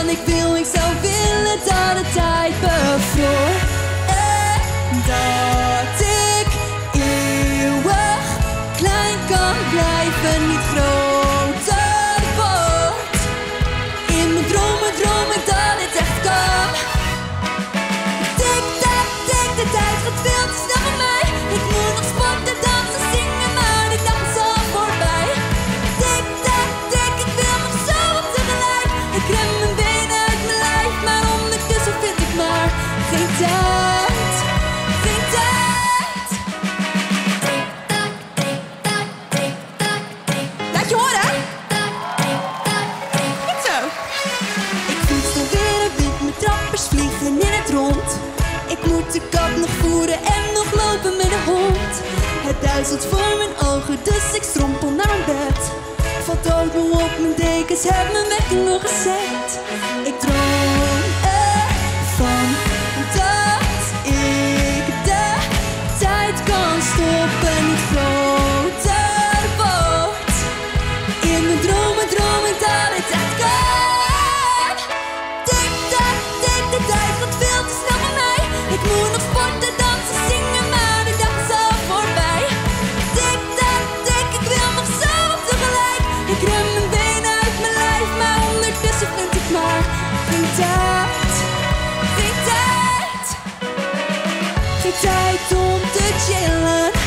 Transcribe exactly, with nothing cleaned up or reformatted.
ik wil, ik zou willen dat de tijd bevroor. En dat ik eeuwig klein kan blijven, niet groter word. In mijn dromen droom ik dat het echt kan. Tik, tak, tik, de tijd gaat veel te snel voor mij. Ik moet nog sporten, dansen, zingen, maar die dag is al voorbij. Tik, tak, tik, ik wil nog zo op tegelijk. Ik rem mijn benen uit mijn lijf, maar ondertussen vind ik maar geen tijd. Geen tijd. Tik, tak, tik, tak, tik, tak, tik. Laat je horen. Goed zo. Ik fiets nog weer een wind, mijn trappers vliegen in het rond. Ik moet de kat nog voeren en nog lopen met de hond. Het duizelt voor mijn ogen, dus ik strompel naar mijn bed. Valt ook nog op mijn dekens, heb mijn wekker nog gezet. Ik droom ervan dat ik de tijd kan stoppen, niet groter wordt. In mijn dromen droom ik dat het echt kan. Tik, tak, tik, de tijd gaat veel te snel voor mij. Ik moet nog sporten, dansen, zingen, maar de dag is al voorbij. Tik, tak, tik, ik wil nog zo op tegelijk. Ik rem mijn benen uit mijn lijf, maar ondertussen vind ik maar geen tijd. Geen tijd. Geen tijd om te chillen.